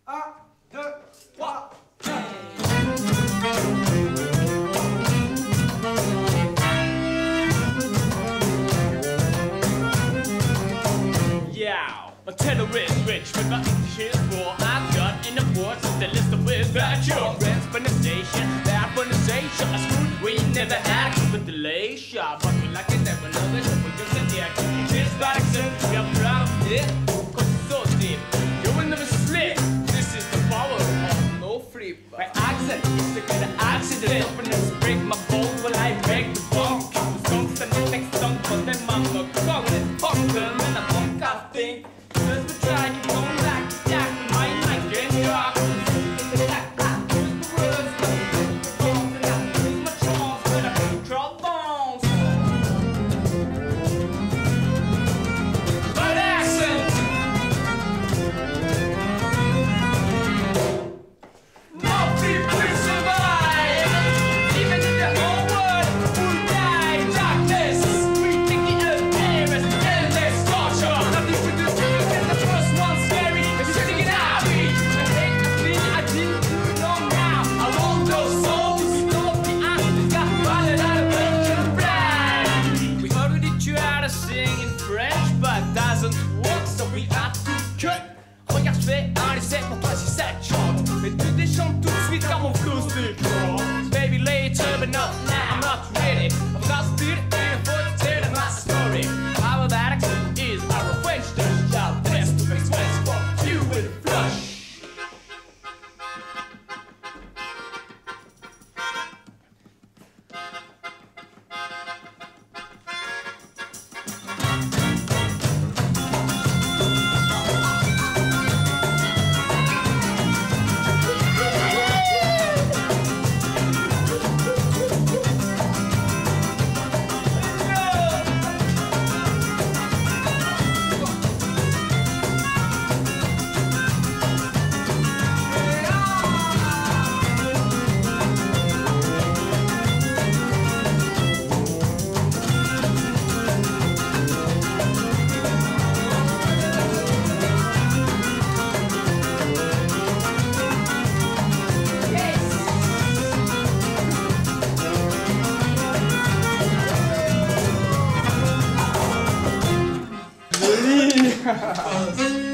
1, 2, 3. Yeah, my tenor is rich with my English raw. I've got in the words of the list of with that your pronunciation, bad pronunciation. A school we never had with the lay shop, but we like it never know that we just a dear. This accent, we are proud of it, cause it's so deep. You will never slip. This is the power of Noflipe. My accent is to get an accident. Openness break my bones while I break the bone. The songs and the next song for them mama call it fuck them and I funk I think. Cause we try to go back to Jack and my mic and drop. In the back, use the words, the bones and I lose my charms when I play trombones. But accent. Noflipe will survive. Even if the whole world will die in darkness. We think the air is endless torture. Nothing to do and the first one's scary. It's sitting in our beat. I think I didn't know now. I want those souls to know the answers got running out of virgin brand. We already tried to sing in French, but doesn't work, so we have to cut. Regarde, je fais un essai pour toi si ça te chante. Mais tu déchantes tout de suite car mon flow c'est grand. Baby later, but not now, I'm not ready. I've got spirit and a foot to my story. Our bad accent is our French dish. Our best to make space for you with a flush. Joli.